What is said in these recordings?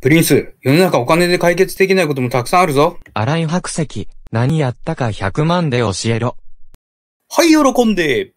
プリンス、世の中お金で解決できないこともたくさんあるぞ。 新井白石、何やったか100万で教えろ。 はい、喜んで。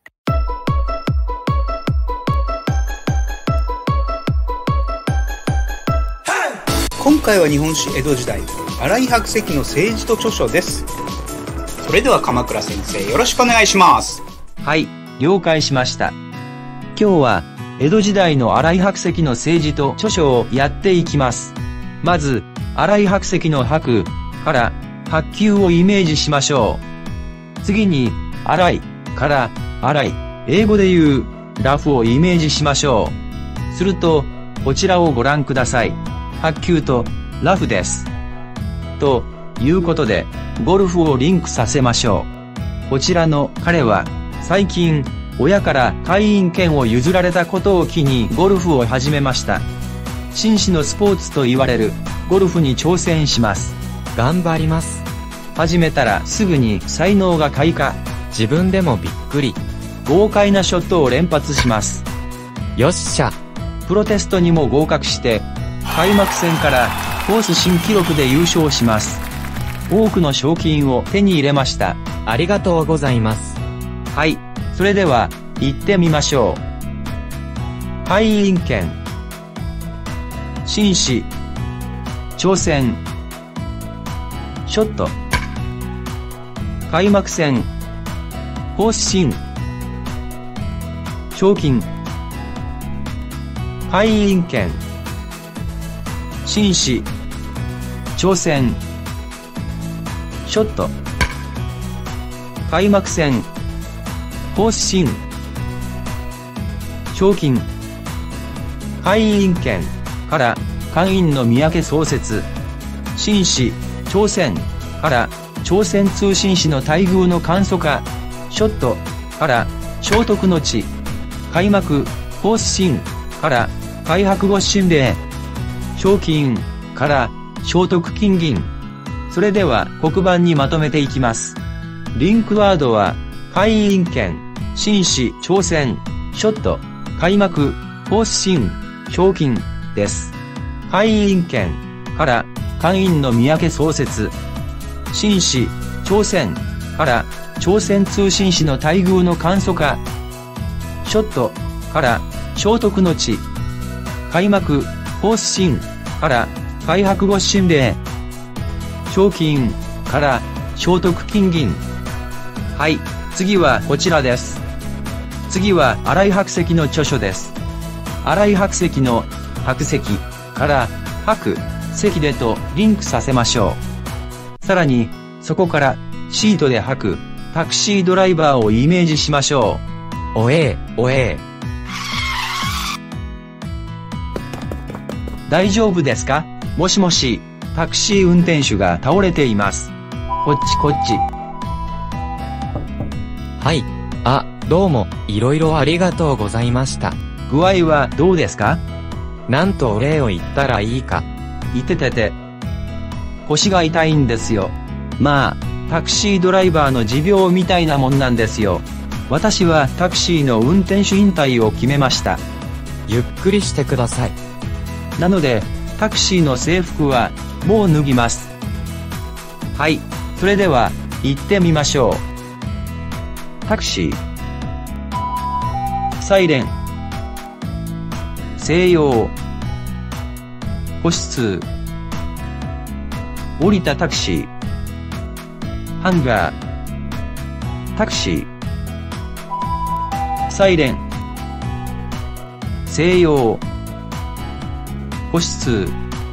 今回は日本史江戸時代、新井白石の政治と著書です。それでは鎌倉先生、よろしくお願いします。 はい、了解しました。今日は、江戸時代の新井白石の政治と著書をやっていきます。まず、新井白石の白から白球をイメージしましょう。次に、新井から新井、英語で言うラフをイメージしましょう。すると、こちらをご覧ください。白球とラフです。ということで、ゴルフをリンクさせましょう。こちらの彼は、最近、親から会員権を譲られたことを機にゴルフを始めました。紳士のスポーツと言われるゴルフに挑戦します。 頑張ります。 始めたらすぐに才能が開花。 自分でもびっくり。 豪快なショットを連発します。 よっしゃ。 プロテストにも合格して、開幕戦からコース新記録で優勝します。多くの賞金を手に入れました。 ありがとうございます。 はい。それでは、行ってみましょう。会員権。紳士。挑戦。ショット。開幕戦。コース新。賞金。会員権。紳士。挑戦。ショット。開幕戦。コース新。賞金。会員権から会員の三宅創設。紳士、挑戦から朝鮮通信使の待遇の簡素化。ショットから聖徳の地。開幕、コース新から開白後春礼。賞金から聖徳金銀。それでは黒板にまとめていきます。リンクワードは会員権、紳士、挑戦、ショット、開幕、コース新、賞金です。会員権から会員の三宅創設。紳士、挑戦から朝鮮通信使の待遇の簡素化。ショットから聖徳の地。開幕、コース新から開白後春礼。賞金から聖徳金銀。はい、次はこちらです。次は新井白石の著書です。新井白石の白石から白石でとリンクさせましょう。さらにそこからシートで白タクシードライバーをイメージしましょう。おえー、おえー。大丈夫ですか？もしもし、タクシー運転手が倒れています。こっちこっち。 はい。あ、どうも、いろいろありがとうございました。 具合はどうですか？ なんとお礼を言ったらいいか。 いててて。腰が痛いんですよ。まあ、タクシードライバーの持病みたいなもんなんですよ。私はタクシーの運転手引退を決めました。 ゆっくりしてください。 なので、タクシーの制服は、もう脱ぎます。はい、それでは、行ってみましょう。タクシー。サイレン。西洋。個室。降りたタクシー。ハンガー。タクシー。サイレン。西洋。個室。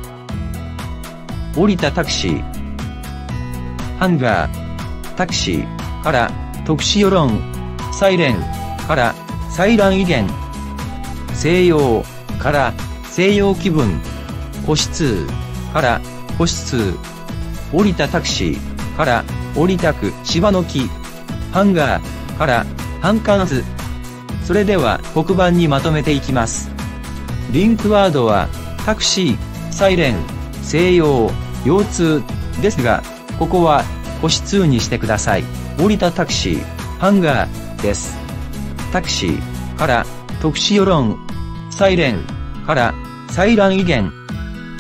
降りたタクシー。ハンガー。タクシーから特殊世論。サイレンから採卵威厳。西洋から西洋気分。個室から個室。降りたタクシーから降りたく芝の木。ハンガーからハンカンス。それでは黒板にまとめていきます。リンクワードはタクシー、サイレン、西洋、腰痛ですが、ここは個室にしてください。降りたタクシー、ハンガーです。タクシーから特殊世論。サイレンから採卵威厳。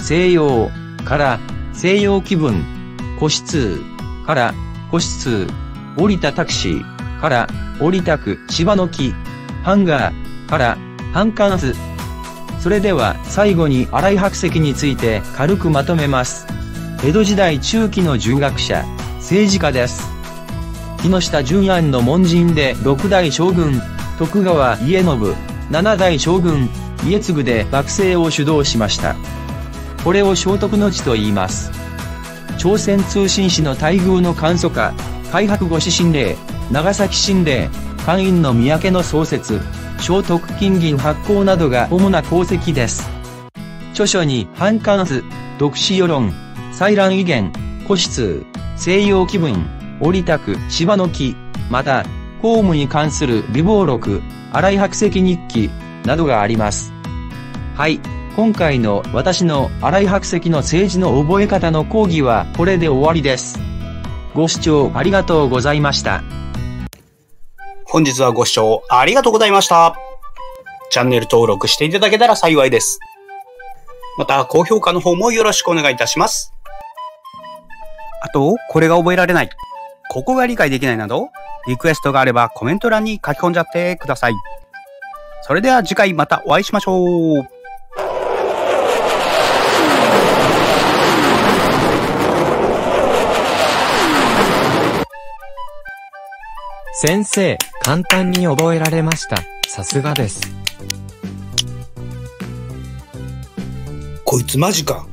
西洋から西洋気分、個室から個室、降りたタクシーから降りたく芝の木、ハンガーからハンカーズ。それでは最後に新井白石について軽くまとめます。江戸時代中期の儒学者、政治家です。木下順庵の門人で6代将軍、徳川家信、7代将軍、家継で幕政を主導しました。これを聖徳の治と言います。朝鮮通信使の待遇の簡素化、開博五子神霊、長崎神霊、官院の宮家の創設、聖徳金銀発行などが主な功績です。著書に反関図、読史世論、採卵威厳、個室、西洋気分、降りたく芝の木、また、公務に関する備忘録、新井白石日記、などがあります。はい、今回の私の新井白石の政治の覚え方の講義はこれで終わりです。ご視聴ありがとうございました。 本日はご視聴ありがとうございました。チャンネル登録していただけたら幸いです。また、高評価の方もよろしくお願いいたします。あと、これが覚えられない、ここが理解できないなど、リクエストがあればコメント欄に書き込んじゃってください。それでは次回またお会いしましょう。 先生、簡単に覚えられました。さすがです。 こいつマジか。